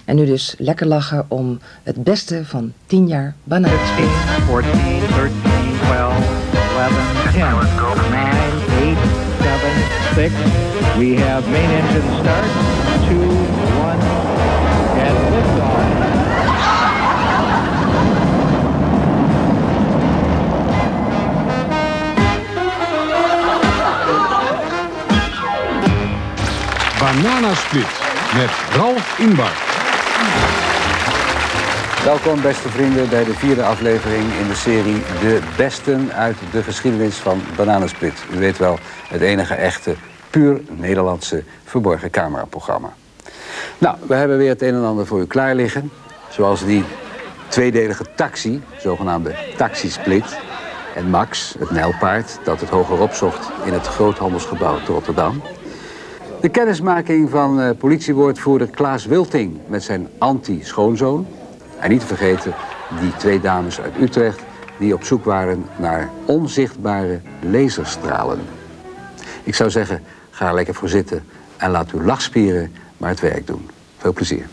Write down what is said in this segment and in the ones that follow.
En nu dus lekker lachen om het beste van 10 jaar Bananensplit. 14, 13, 12, 11, 10, 9, 8, 7, 6. We have main engine start. 2, 1, and liftoff. Bananensplit met Ralf Inbar. Welkom beste vrienden bij de 4e aflevering in de serie De Besten uit de geschiedenis van Bananensplit. U weet wel, het enige echte, puur Nederlandse verborgen cameraprogramma. Nou, we hebben weer het een en ander voor u klaar liggen. Zoals die tweedelige taxi, zogenaamde taxisplit. En Max, het nijlpaard, dat het hogerop zocht in het groothandelsgebouw te Rotterdam. De kennismaking van politiewoordvoerder Klaas Wilting met zijn anti-schoonzoon. En niet te vergeten die 2 dames uit Utrecht die op zoek waren naar onzichtbare laserstralen. Ik zou zeggen, ga er lekker voor zitten en laat uw lachspieren maar het werk doen. Veel plezier.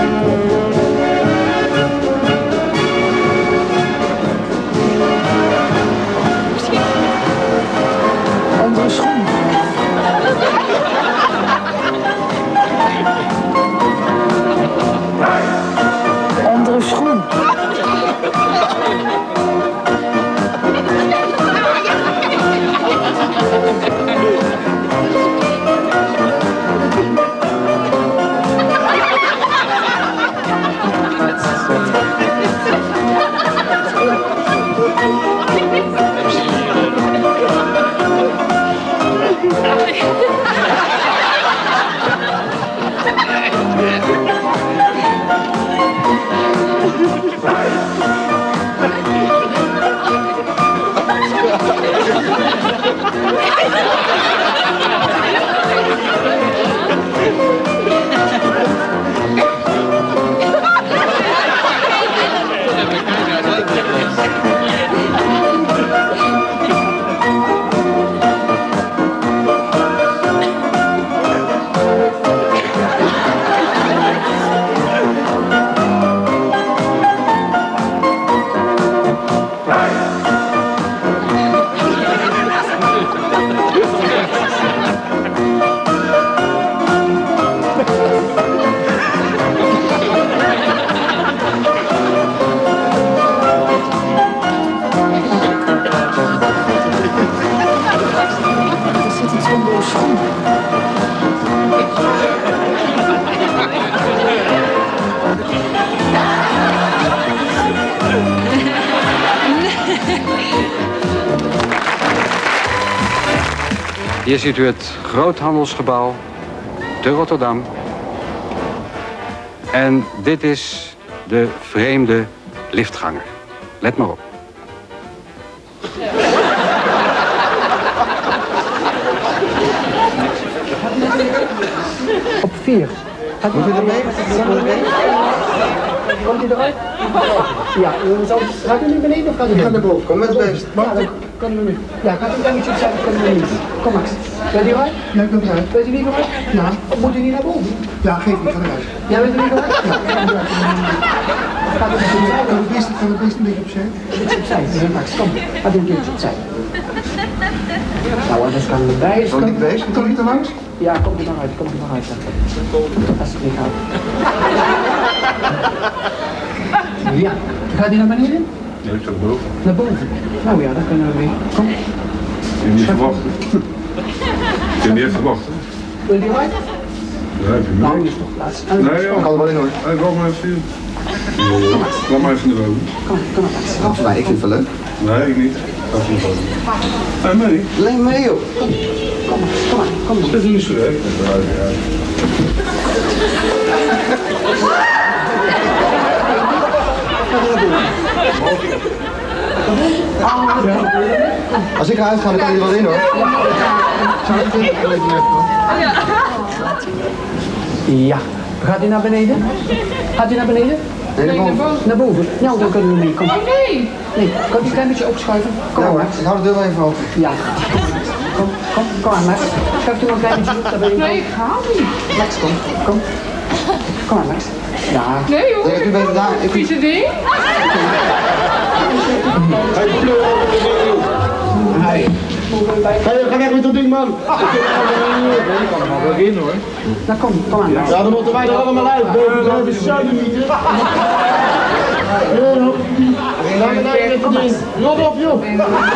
Andere schoen. Andere schoen. Hier ziet u het groothandelsgebouw te Rotterdam. En dit is de vreemde liftganger. Let maar op. Op 4. Moet u ermee? Komt u eruit? Ja, gaat u nu beneden of gaat u naar boven? Kom met het beest. Ja, dan kunnen we nu. Ja, gaat u een beetje opzij, dan kunnen we niet. Kom Max. Bent u eruit? Ja, ik ben eruit. Bent u niet eruit? Ja. Of moet u niet naar boven? Ja, geef niet, ga eruit. Ja, bent u niet eruit? Ja. Gaat u van het beest een beetje opzij? Een beetje opzij, Max, kom. Gaat u een beetje opzij. Nou, anders kan er bij. Kan ik wees? Kom je er langs? Ja, komt er maar uit, komt er maar uit. Als het niet gaat. Ja, gaat hij naar beneden? Nee, ik sta boven. Naar boven? Nou ja, dan kunnen we weer. Kom. Ik heb niet verwacht. Ik heb niet echt verwacht. Wil je eruit? Ja, heb je mee. Nou, is toch plaats. Nee, joh. Kan er wel in hoor. Hey, wacht maar even. Laat maar even naar boven. Kom maar. Voor mij, ik vind het wel leuk. Nee, ik niet. Ga even naar boven. Hey, mee. Alleen mee joh. Kom maar. Dat is niet zo leuk. Als ik eruit ga, dan kan je er wel in hoor. Ja. Gaat u naar beneden? Gaat u naar beneden? Nee, naar boven. Naar boven? Nou, dan kunnen we mee. Kom. Oh nee! Nee, kan u een klein beetje opschuiven? Kom Ja maar, hoor, Max. ik hou de deur wel even open. Ja. Kom maar, Max. Schuift u maar een klein beetje op, daar ben je. Nee, ik ga niet. Max, kom. Kom maar, Max. Ja. Nee hoor. Ik ben daar. Vieze ding. Ga weg met dat ding, man. Ik kan er wel weer in hoor. Nou kom aan. Ja, dan moeten wij er allemaal uit. We zijn zuidemieten. Ga je naar met dat ding. Rot op, joh.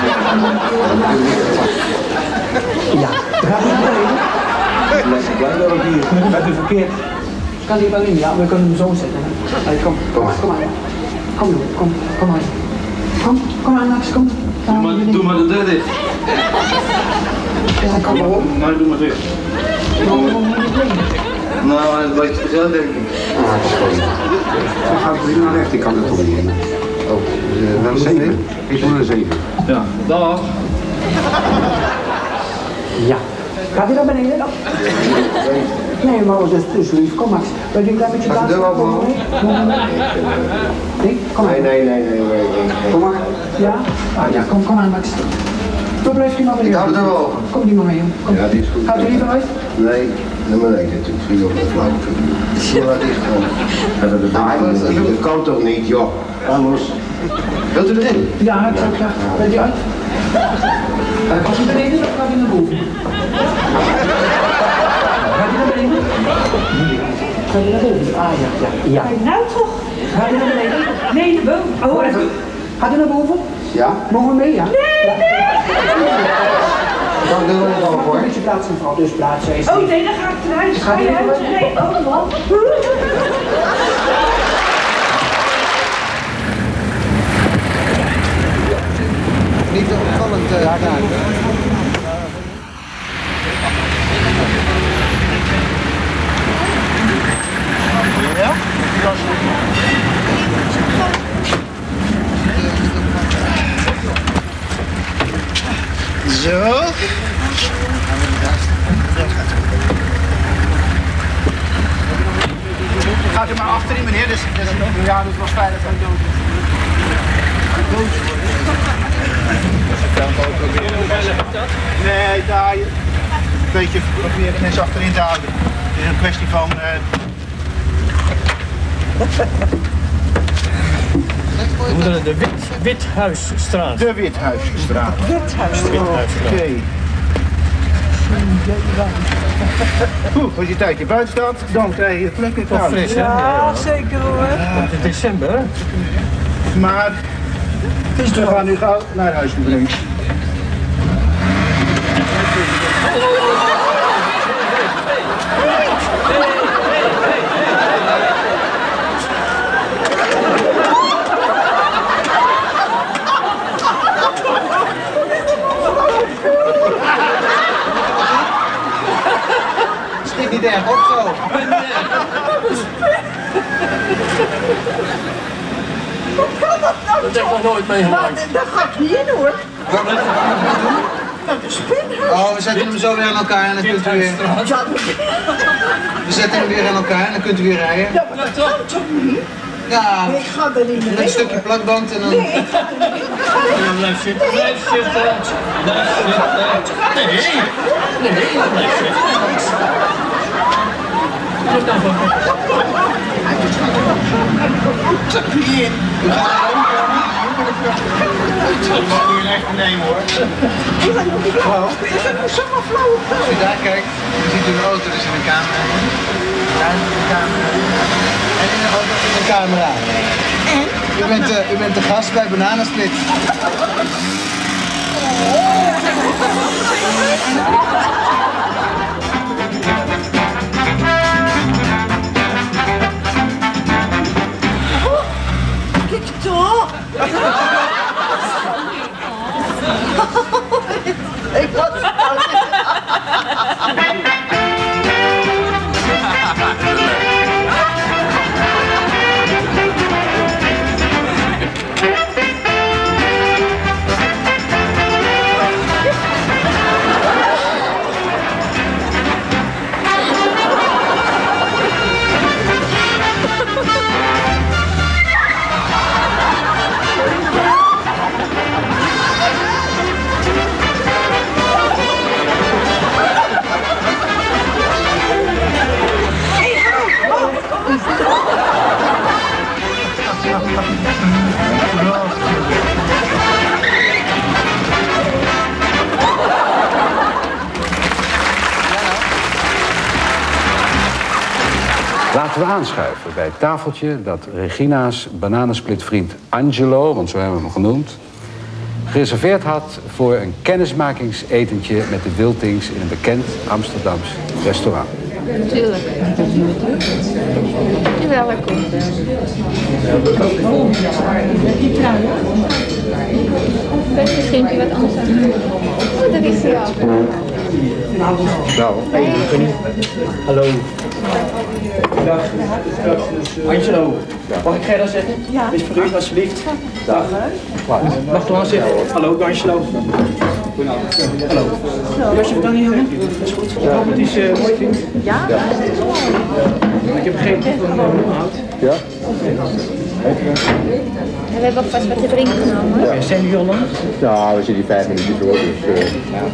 Ja, draag je naar beneden. Dat is verkeerd. Kan hij wel in? Ja, we kunnen hem zo zetten. Allee, kom aan. Kom maar. Kom aan, Max, kom. Doe maar de deur dicht. Ja, kom maar op. Nee, doe maar dicht. Nou, dat blijft te veel, denk ik. Dan gaat het naar rechts, ik kan het toch niet in. Oh, wel een 7? Ik doe een 7. Ja, dag. Ja. Gaat hij naar beneden? Nee, maar dat is lief. Kom Max. Wil je een klein beetje plaats? Nee, kom maar. Nee. Kom maar. Ja? Ah ja, kom aan Max. Waar blijft die maar weer? Ik hou het er wel. Kom die maar mee, joh. Kom. Ja, die is goed. Gaat u liever uit? Nee, nummer 1 natuurlijk. Vriend op het flauw. Doe dat dicht gewoon. Dat kan toch niet, joh. Anders. Wilt u erin? Ja, ik zou graag. Bent u uit? Als u beneden, dan gaat u naar boven. Gaat u naar beneden? Gaat u naar boven? Ah ja. Nou toch? Gaat u naar beneden? Nee, naar boven. Oh, even. Gaat u naar boven? Ja? Mogen we mee, ja? Kan ik er wel op, hoor? Een beetje plaats, mevrouw, dus plaats. Oh nee, dan ga ik eruit. Gaat u eruit? Nee, oh man. Niet opvallend gedaan. Zo. Gaat u maar achterin, meneer. Ja, dat was veilig van dood. Nee, daar een beetje proberen mensen achterin te houden. Het is een kwestie van... De Withuisstraat. De Withuisstraat. Withuisstraat. Oké. Goed, als je een tijdje buiten staat, dan krijg je het lekker Toch koud. fris, hè? Ja, zeker hoor. Het is december. Maar we gaan nu gauw naar huis toe brengen. Schiet niet erg op zo. Dat heb ik nog nooit meegemaakt. Daar ga ik niet in hoor. Oh, we zetten hem zo weer aan elkaar en dan kunt u weer... We zetten hem weer aan elkaar en dan kunt u weer rijden. Ja, maar dat kan toch niet? Ja, Ik ga er niet meer met een stukje plakband en dan... Nee, ik ga er niet in. Blijf zitten. Blijf zitten. Blijf zitten. Nee, blijf zitten. Wat dan van? Dat mag u echt nemen hoor. Ik ben nog niet blauw. Ik ben nog zomaar flauw. Als u daar kijkt, dan ziet u een auto dus in de camera. Daar is de camera. En in de auto in de camera. En? U bent de gast bij Bananensplit. Kijk toch. Ik had het Laten we aanschuiven bij het tafeltje dat Regina's bananensplitvriend Angelo, want zo hebben we hem genoemd, gereserveerd had voor een kennismakingsetentje met de Wiltings in een bekend Amsterdams restaurant. Natuurlijk. Welkom. Misschien wat anders aan. Oh, daar is hij al. Nou, hallo. Dag. Angelo, mag ik Gerda zeggen? Ja. Is voor u, alsjeblieft. Dag. Mag ik er aan zitten? Hallo, ik ben Angelo. Hallo. Als je het dan niet hangen? Dat is goed. Ik hoop het is mooi vindt. Ja? Ik heb begrepen van Moerhout. Ja? We hebben ook vast wat te drinken genomen. Ja. Zijn jullie al lang? Ja, we zitten 5 minuten door, dus...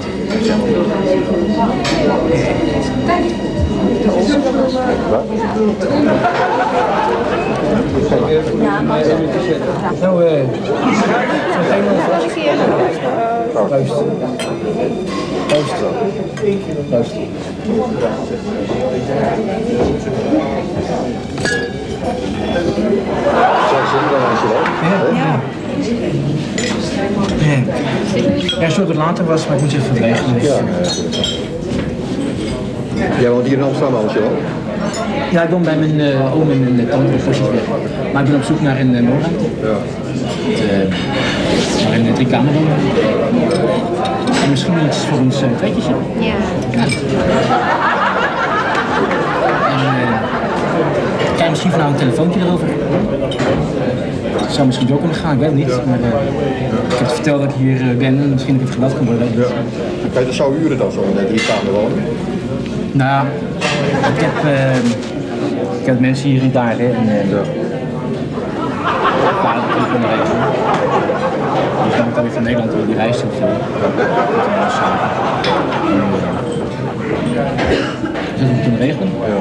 Ja, maar... Nou, meteen nog vast. Luister. Luister. Ja. Ja, zo dat later was, maar ik moet je even regelen. Dus. Jij woont hier in Amsterdam, Angelo? Ja, ik woon bij mijn oom en tante in Voorzichtig. Maar ik ben op zoek naar een woonruimte. Ja. Maar een 3-kamerwoning. En misschien iets voor ons tweetjes. Ja. Kijk, misschien van nou een telefoontje erover. Dat zou misschien zo kunnen gaan, ik weet het niet. Maar ik heb verteld dat ik hier ben en misschien heb ik gebeld kan worden. Ja. Kan je dat zo huren dan, zo'n 3-kamerwoning? Nou ja, ik heb mensen hier en daar, hè. En, dat kunnen regelen. Dus dan moet ik weer van Nederland door die reis of zo. Dus dat moet ik kunnen regelen. Ja.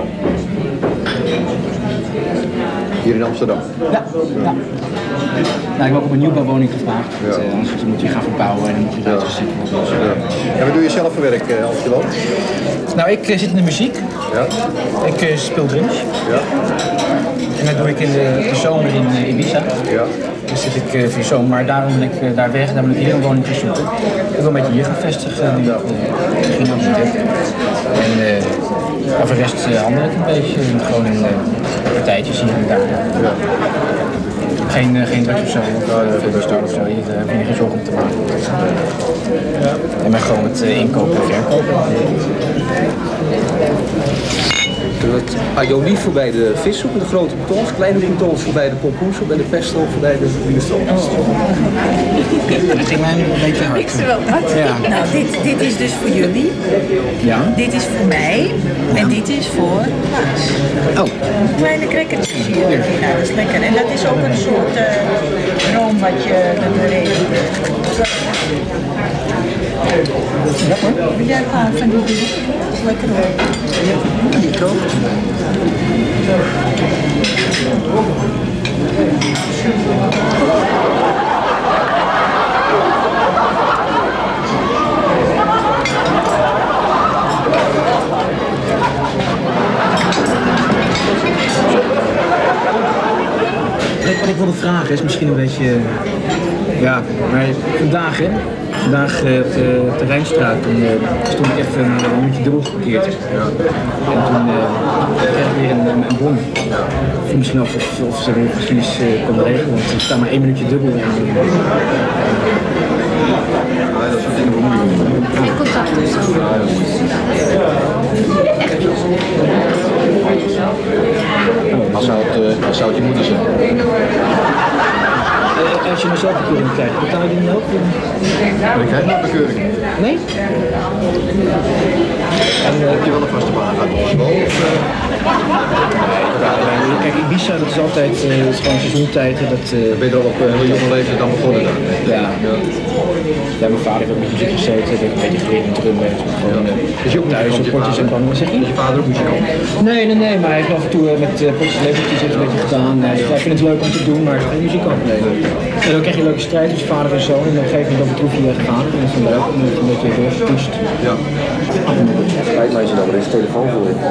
Hier in Amsterdam? Ja. Nou, ik heb ook op een nieuwbouwwoning gevraagd. Ja. Anders moet je gaan verbouwen en dan moet je uitgezitten worden. Ja. En wat doe je zelf voor werk, Angelo? Nou, ik zit in de muziek. Ja. Ik speel drums. Ja. En dat doe ik in de zomer in Ibiza. Ja. Dus zit ik voor de zomer, maar daarom ben ik daar weg. Daar ben ik hier een woning gaan zoeken. Ik wil een beetje hier gaan vestigen. Nu begin aan het en voor de rest handel ik een beetje. Gewoon in partijtjes hier en daar. Ja. Geen drugs of zo, of pistool of zo, hier heb je geen zorgen om te maken. Ja. En maar gewoon het inkopen en verkopen. Het aioli voorbij de vissoep, de grote betons, kleine betons voorbij de pompoensoep en de pesto voorbij de binestroop. Dat ging mij een beetje hard. Ik ze wel hard. Ja. Nou, dit is dus voor jullie. Ja. Dit is voor mij. En dit is voor Maas. Oh. Kleine crackertjes hier. Ja, dat is lekker. En dat is ook een soort room wat je erin doet. Ja hoor. Wil jij gaan van die dingen? Dat is lekker hoor. Ja, ik ook. Wat ik wilde vragen is misschien een beetje, ja, maar vandaag hè. Vandaag op de Rijnstraat, toen stond ik even een minuutje dubbel geparkeerd. Ja. En toen kreeg ik weer een bon. Ik vroeg misschien af of ze weer misschien eens konden regelen, want er staat maar 1 minuutje dubbel. Ja, dat soort dingen bemoeien. Geen contact of zo. Wat zou het je moeder zijn? Als je een zelfbekeuring krijgt, betaal je die dan ook? Ik krijg nog bekeuring. Nee? En heb je wel een vaste baan gehad op school? Kijk, Ibiza, dat is altijd gewoon seizoentijd. Ben je er al op heel jonge leeftijd dan begonnen dan? Ja. Ja, mijn vader heeft ook met muziek gezeten, heeft een beetje geleerd met drum. Gewoon is je ook thuis op potjes en pan. Zeg je? Is je vader ook muzikant? Nee, maar hij heeft af en toe met potjes lepeltjes een beetje gedaan. Hij vindt het leuk om te doen, maar hij is geen muzikant. Nee. En dan krijg je een leuke strijd tussen vader en zoon. En op een gegeven moment over troefje gegaan. En dat is dan leuk, om het een beetje doorgepoest. Ja. Spijt mij zo dat er deze telefoon voor je.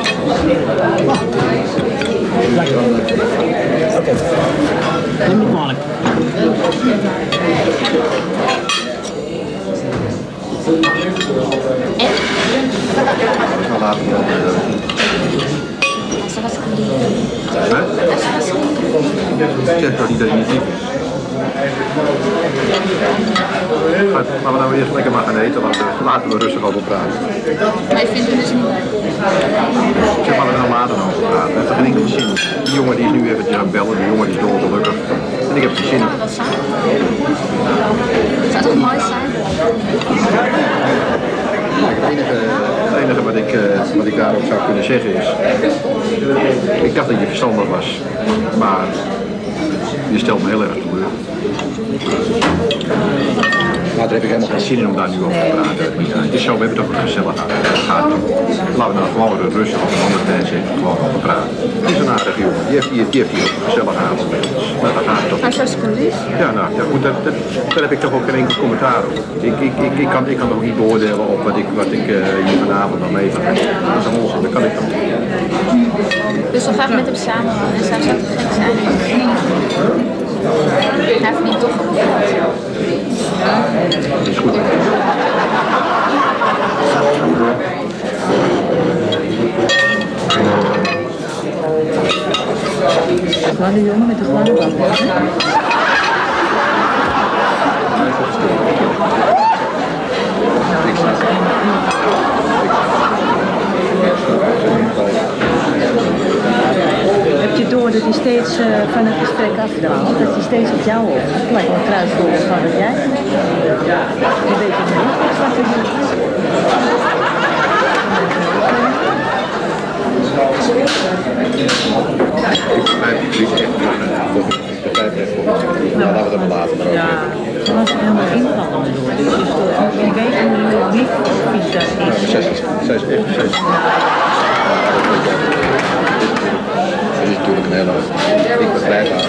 Oké. Neem me kwalijk. Dat is wel later dan. Ik zeg toch niet dat hij niet lief is. Laten we nou eerst lekker maar gaan eten, want laten we rustig over praten. Hij vindt het dus niet leuk. Ik zeg maar dat we nou later over praten. Het heeft er geen enkele zin in. Die jongen die is nu eventjes aan het bellen, die jongen die is dolgelukkig. En ik heb er geen zin in. Dat zou toch mooi zijn? Het enige wat ik daarop zou kunnen zeggen is, ik dacht dat je verstandig was, maar je stelt me heel erg teleur. Maar daar heb ik helemaal geen zin in om daar nu over te praten. Het is zo, we hebben toch een gezellig gaat. Laten we nou gewoon rustig op een andere tijd zitten, gewoon over praten. Het is een aardige jongen, die heeft hier ook een gezellig avond met ons. Nou, daar gaat het toch. Maar zoals police? Ja, nou, ja, goed, daar heb ik toch ook geen enkel commentaar op. Ik kan ook niet beoordelen op wat ik hier vanavond dan mee van heb. Dat is een onzin, dat kan ik dan niet. Dus we gaan met hem samen en zou zo te gek zijn. Hij heeft niet toch genoeg gehad. Dat is goed. Gladde jongen met de gladde bak. Heb je door dat hij steeds van het gesprek afdwaalt, dat hij steeds op jou op? Het lijkt wel een kruiswoord van wat jij. Een beetje niet wat er doet. Ik begrijp het niet echt. Ik begrijp het echt goed. Nou, laten we dat maar later maar over. Ja, ze was helemaal invallen door. Dus ik weet hoe lief vies dat is. Zij is echt, zij is... Het is natuurlijk een hele... Ik begrijp haar.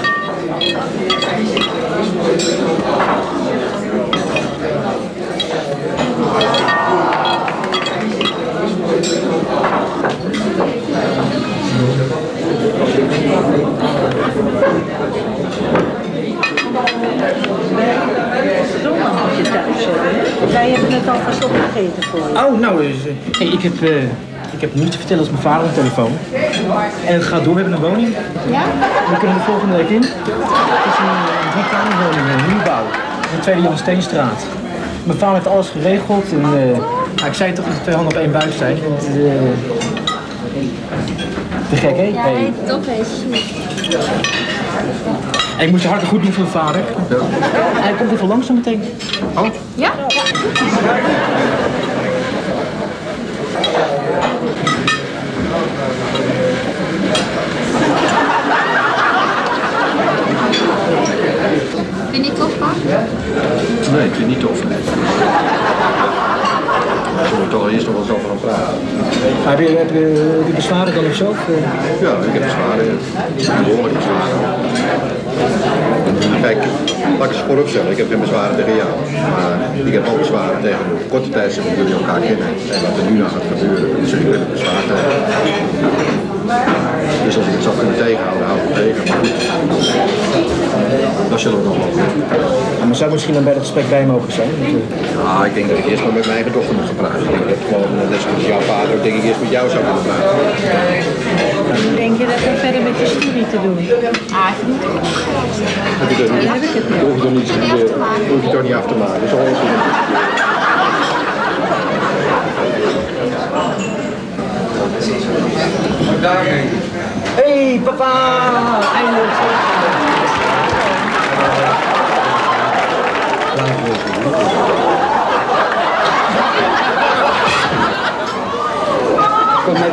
Wij hebben het alvast opgegeten voor je. Oh, nou, ik heb niets te vertellen als mijn vader een telefoon. En het gaat door, we hebben een woning. Ja? We kunnen er volgende week in. Het is een 3-kamerwoning, een nieuwbouw. In de Tweede Jan Steenstraat. Mijn vader heeft alles geregeld. En, ik zei toch dat we 2 handen op 1 buik zijn. Te gek, hè? Ja, hey, top is. En ik moet je hartelijk goed doen voor mijn vader. Ja. Hij komt even langs zo meteen. Oh? Ja? Vind je het tof, pa? Nee, ik vind het niet tof. Nee. Zullen we toch eerst nog wel eens over gaan praten? Heb je bezwaren dan of zo? Ja, ik heb bezwaren. Behoorlijk bezwaren. Kijk, laat ik het voorop stellen. Ik heb geen bezwaren tegen jou. Maar ik heb ook bezwaren tegen de korte tijd dat jullie elkaar kennen. En wat er nu nou gaat gebeuren. Dus ik wil het bezwaar tegen. Dus als ik het zou kunnen tegenhouden, hou ik het tegen. Maar goed, dat zullen we nog wel doen. Ja, maar zou misschien dan bij dat gesprek bij mogen zijn? Ja, ik denk dat ik eerst maar met mijn eigen dochter moet gaan praten. Ik denk dat gewoon, net zoals jouw vader, ook denk ik eerst met jou zou kunnen praten. Denk je dat we verder met je studie te doen? Heb je dat niet? Dat hoef je toch niet te studeren. Dat hoef je toch niet af te maken. Dat is al onzin. Hey papa! Eindelijk! Kom met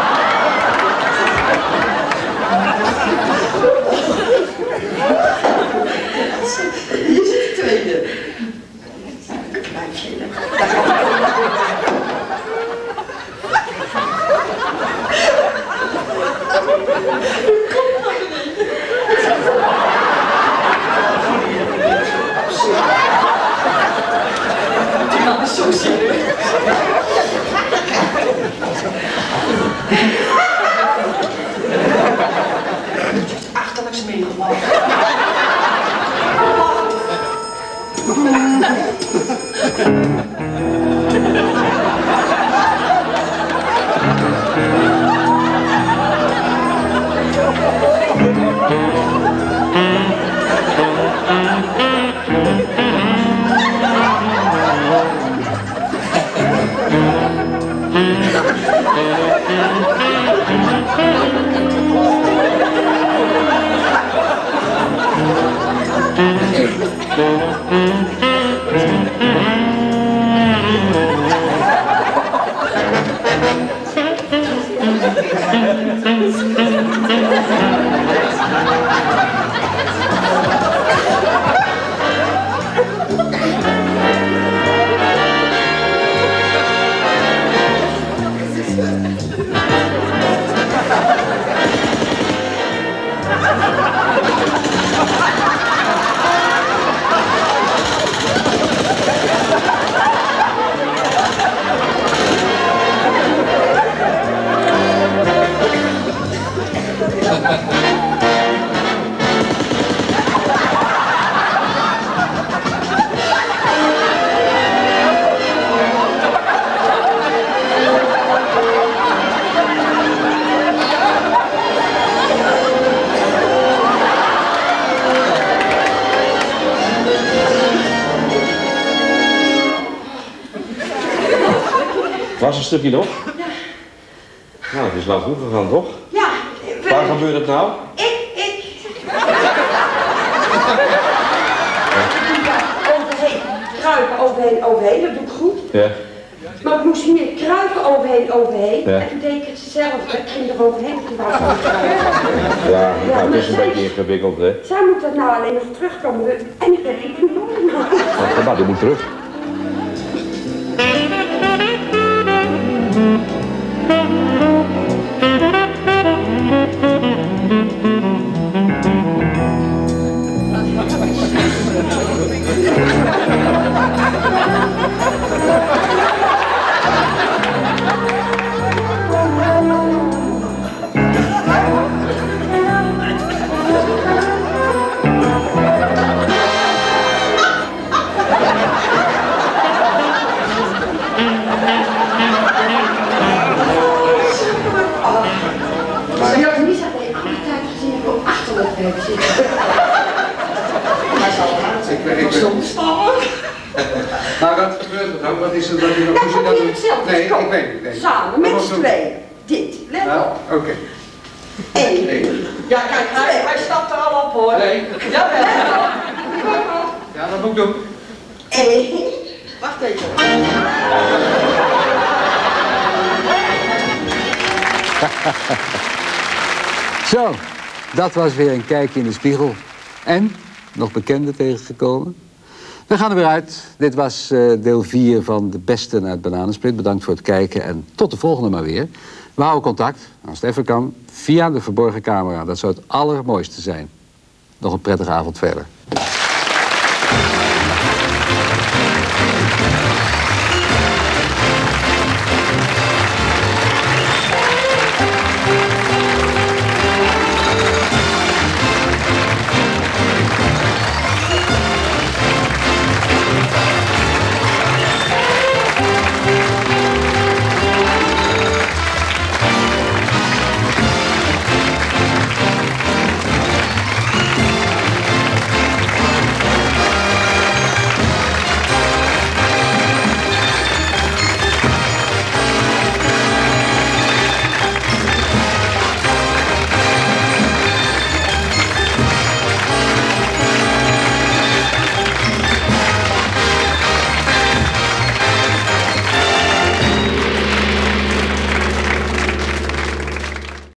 Was een stukje nog? Nou, het is lang goed gegaan, toch? Ja. Waar gebeurt het nou? Ik. Overheen. Kruipen overheen, dat doe ik goed. Ja. Maar ik moest meer kruipen overheen. Ja. En toen deed ik het hetzelfde. Ik ging er overheen. Toen wou ik ook kruipen. Ja, nou, het is een beetje ingewikkeld, hè? Zij moet dat nou alleen nog terugkomen. En ik ben niet meer. Nou, die moet terug. Maar wat gebeurt er dan? Wat is er dat je nog moet je hetzelfde Nee, komen. ik weet het niet. Samen, met z'n tweeën. Dit, let op. Oké. 1. Ja, kijk, hij stapt er al op hoor. Nee. Jawel. Ja, dat moet ik doen. 1. Wacht even. Zo, dat was weer een kijkje in de spiegel. En, nog bekenden tegengekomen. We gaan er weer uit. Dit was deel 4 van De Besten uit Bananensplit. Bedankt voor het kijken en tot de volgende maar weer. We houden contact, als het even kan, via de verborgen camera. Dat zou het allermooiste zijn. Nog een prettige avond verder.